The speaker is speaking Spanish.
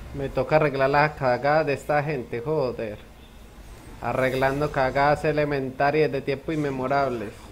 Me toca arreglar las cagadas de esta gente, joder. Arreglando cagadas elementarias de tiempo inmemorables.